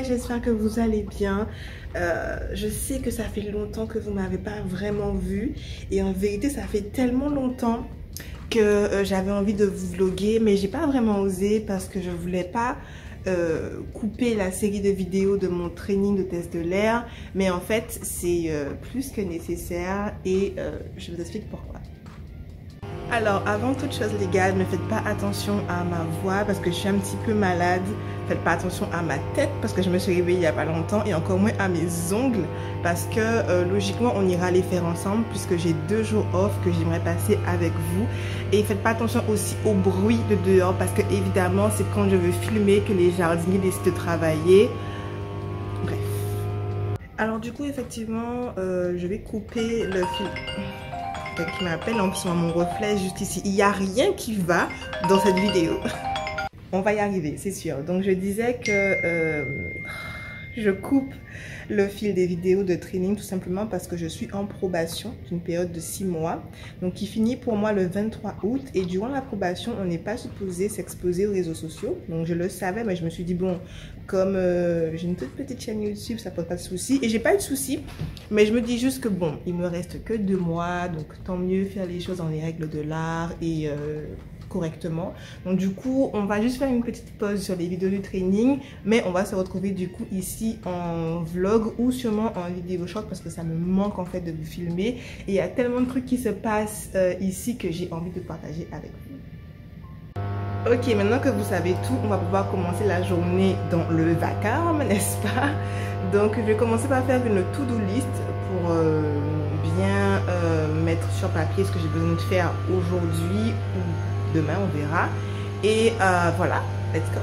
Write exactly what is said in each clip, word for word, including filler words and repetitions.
j'espère que vous allez bien. Euh, je sais que ça fait longtemps que vous ne m'avez pas vraiment vu et en vérité ça fait tellement longtemps que euh, j'avais envie de vous vlogger, mais j'ai pas vraiment osé parce que je voulais pas euh, couper la série de vidéos de mon training de test de l'air, mais en fait c'est euh, plus que nécessaire et euh, je vous explique pourquoi. Alors avant toute chose légale, ne faites pas attention à ma voix parce que je suis un petit peu malade. Faites pas attention à ma tête parce que je me suis réveillée il y a pas longtemps et encore moins à mes ongles parce que euh, logiquement on ira les faire ensemble puisque j'ai deux jours off que j'aimerais passer avec vous. Et faites pas attention aussi au bruit de dehors parce que évidemment c'est quand je veux filmer que les jardiniers décident de travailler. Bref. Alors du coup effectivement euh, je vais couper le fil. Qui m'appelle en plus mon reflet juste ici. Il n'y a rien qui va dans cette vidéo. On va y arriver, c'est sûr. Donc je disais que euh, je coupe le fil des vidéos de training tout simplement parce que je suis en probation d'une période de six mois. Donc qui finit pour moi le vingt-trois août. Et durant la probation, on n'est pas supposé s'exposer aux réseaux sociaux. Donc je le savais, mais je me suis dit bon, comme euh, j'ai une toute petite chaîne YouTube, ça pose pas de soucis. Et j'ai pas eu de soucis. Mais je me dis juste que bon, il me reste que deux mois. Donc tant mieux faire les choses dans les règles de l'art et euh, correctement. Donc du coup on va juste faire une petite pause sur les vidéos du training, mais on va se retrouver du coup ici en vlog ou sûrement en vidéo short parce que ça me manque en fait de vous filmer et il y a tellement de trucs qui se passent euh, ici que j'ai envie de partager avec vous. Ok, maintenant que vous savez tout, on va pouvoir commencer la journée dans le vacarme, n'est-ce pas? Donc je vais commencer par faire une to-do list pour euh, bien euh, mettre sur papier ce que j'ai besoin de faire aujourd'hui ou demain, on verra. Et euh, voilà, let's go.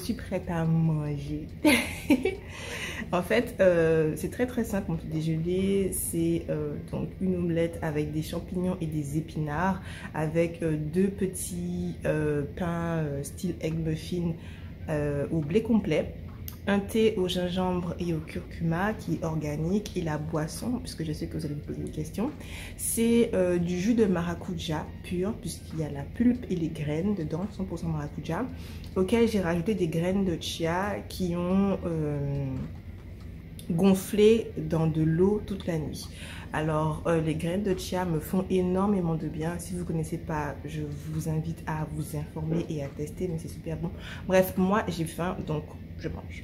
suis prête à manger. En fait, euh, c'est très très simple mon petit déjeuner. C'est euh, donc une omelette avec des champignons et des épinards, avec euh, deux petits euh, pains euh, style egg muffin euh, au blé complet, un thé au gingembre et au curcuma qui est organique, et la boisson, puisque je sais que vous allez me poser une question, c'est euh, du jus de maracuja pur, puisqu'il y a la pulpe et les graines dedans, cent pour cent maracuja, auquel j'ai rajouté des graines de chia qui ont euh, gonflé dans de l'eau toute la nuit. Alors euh, les graines de chia me font énormément de bien. Si vous ne connaissez pas, je vous invite à vous informer et à tester, mais c'est super bon. Bref, moi j'ai faim, donc je mange.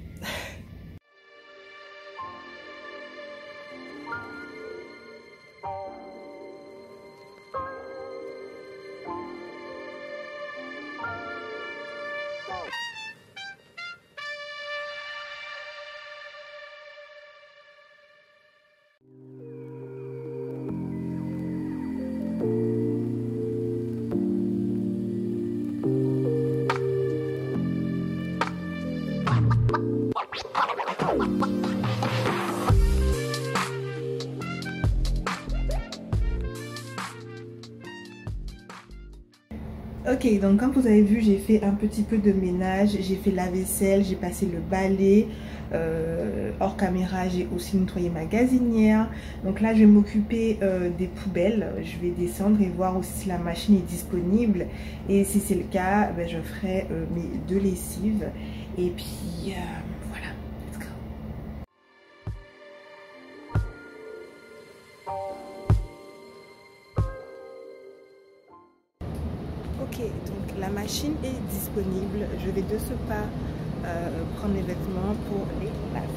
Ok, donc comme vous avez vu, j'ai fait un petit peu de ménage, j'ai fait la vaisselle, j'ai passé le balai, euh, hors caméra j'ai aussi nettoyé ma gazinière. Donc là je vais m'occuper euh, des poubelles, je vais descendre et voir aussi si la machine est disponible, et si c'est le cas, ben, je ferai euh, mes deux lessives, et puis euh, voilà, let's go. Ok, donc la machine est disponible. Je vais de ce pas euh, prendre les vêtements pour les laver.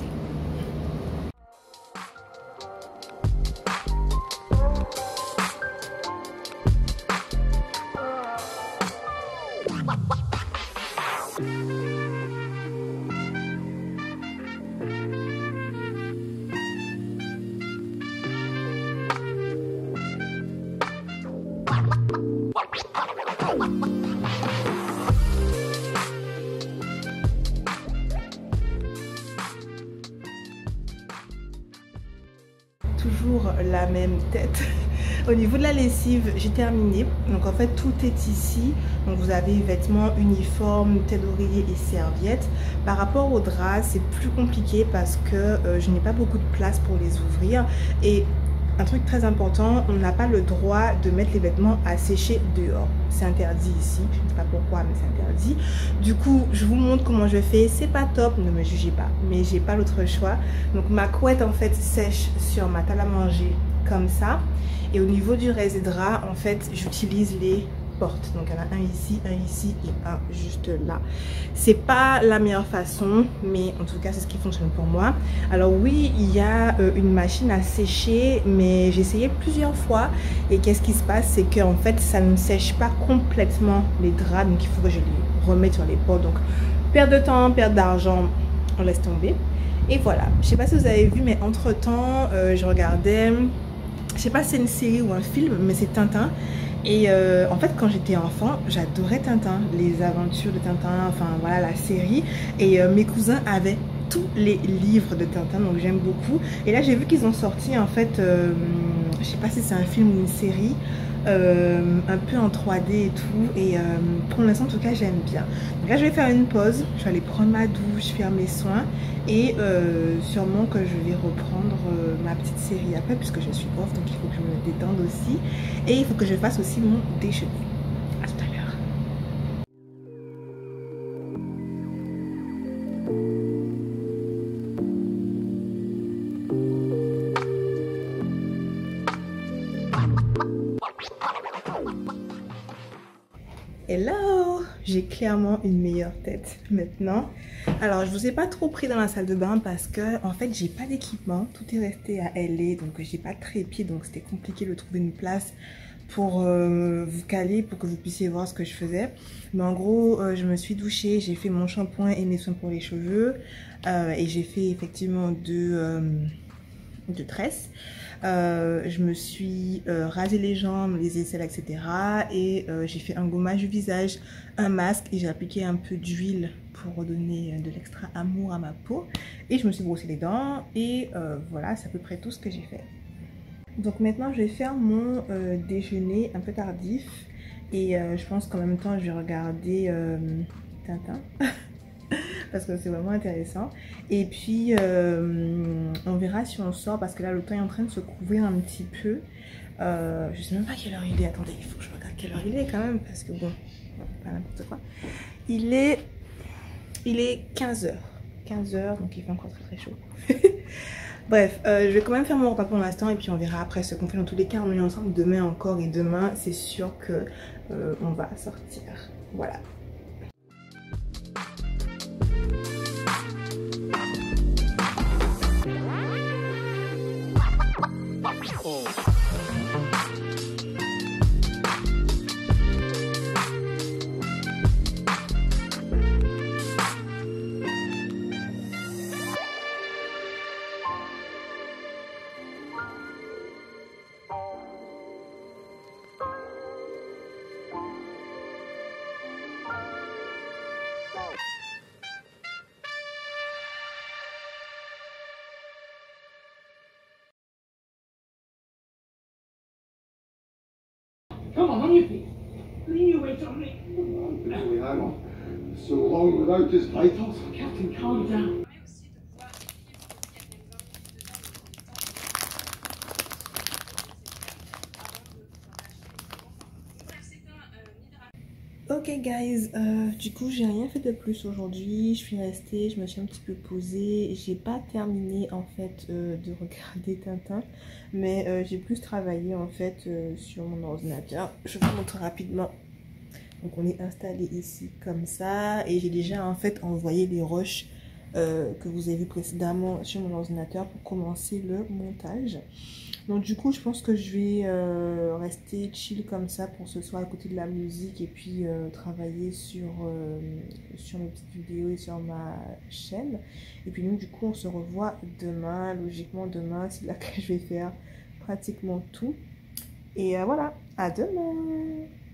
Toujours la même tête. Au niveau de la lessive, j'ai terminé. Donc en fait tout est ici. Donc vous avez vêtements, uniformes, tête d'oreiller et serviettes. Par rapport aux draps, c'est plus compliqué parce que euh, je n'ai pas beaucoup de place pour les ouvrir. Et un truc très important, on n'a pas le droit de mettre les vêtements à sécher dehors. C'est interdit ici, je ne sais pas pourquoi, mais c'est interdit. Du coup, je vous montre comment je fais. C'est pas top, ne me jugez pas, mais j'ai pas l'autre choix. Donc ma couette en fait sèche sur ma table à manger comme ça. Et au niveau du reste des draps, en fait, j'utilise les portes. Donc il y en a un ici, un ici et un juste là. C'est pas la meilleure façon, mais en tout cas c'est ce qui fonctionne pour moi. Alors oui, il y a euh, une machine à sécher, mais j'ai essayé plusieurs fois, et qu'est-ce qui se passe, c'est que en fait ça ne sèche pas complètement les draps, donc il faut que je les remette sur les portes. Donc perte de temps, perte d'argent, on laisse tomber. Et voilà, je sais pas si vous avez vu, mais entre temps euh, je regardais, je sais pas si c'est une série ou un film, mais c'est Tintin. Et euh, en fait quand j'étais enfant, j'adorais Tintin, les aventures de Tintin, enfin voilà la série. Et euh, mes cousins avaient tous les livres de Tintin, donc j'aime beaucoup. Et là j'ai vu qu'ils ont sorti en fait, euh, je sais pas si c'est un film ou une série, euh, un peu en trois D et tout. Et euh, pour l'instant en tout cas j'aime bien. Donc là je vais faire une pause, je vais aller prendre ma douche, faire mes soins. Et euh, sûrement que je vais reprendre euh, ma petite série après, puisque je suis off, donc il faut que je me détende aussi. Et il faut que je fasse aussi mon déjeuner. À tout à l'heure. Hello! J'ai clairement une meilleure tête maintenant. Alors je vous ai pas trop pris dans la salle de bain parce que en fait j'ai pas d'équipement, tout est resté à L A, donc j'ai pas de trépied, donc c'était compliqué de trouver une place pour euh, vous caler, pour que vous puissiez voir ce que je faisais. Mais en gros euh, je me suis douchée, j'ai fait mon shampoing et mes soins pour les cheveux, euh, et j'ai fait effectivement deux, euh, deux tresses. Euh, je me suis euh, rasé les jambes, les aisselles, et cetera. Et euh, j'ai fait un gommage du visage, un masque et j'ai appliqué un peu d'huile pour redonner de l'extra amour à ma peau. Et je me suis brossé les dents et euh, voilà, c'est à peu près tout ce que j'ai fait. Donc maintenant, je vais faire mon euh, déjeuner un peu tardif. Et euh, je pense qu'en même temps, je vais regarder euh, Tintin. Parce que c'est vraiment intéressant. Et puis, euh, on verra si on sort. Parce que là, le temps est en train de se couvrir un petit peu. Euh, je sais même pas quelle heure il est. Attendez, il faut que je regarde quelle heure il est quand même. Parce que bon, pas n'importe quoi. Il est, il est quinze heures. quinze heures, donc il fait encore très très chaud. Bref, euh, je vais quand même faire mon repas pour l'instant et puis on verra après ce qu'on fait. Dans tous les cas, on est ensemble demain encore et demain, c'est sûr que euh, on va sortir. Voilà. Come on, on your feet. Lean your weight on me. Hang on. So long without his vitals. Captain, calm down. Ok guys, euh, du coup j'ai rien fait de plus aujourd'hui, je suis restée, je me suis un petit peu posée, j'ai pas terminé en fait euh, de regarder Tintin, mais euh, j'ai plus travaillé en fait euh, sur mon ordinateur. Je vous montre rapidement. Donc on est installé ici comme ça et j'ai déjà en fait envoyé les rushs euh, que vous avez vu précédemment sur mon ordinateur pour commencer le montage. Donc du coup je pense que je vais euh, rester chill comme ça pour ce soir, écouter de la musique et puis euh, travailler sur, euh, sur mes petites vidéos et sur ma chaîne. Et puis donc du coup on se revoit demain, logiquement demain c'est là que je vais faire pratiquement tout. Et euh, voilà, à demain!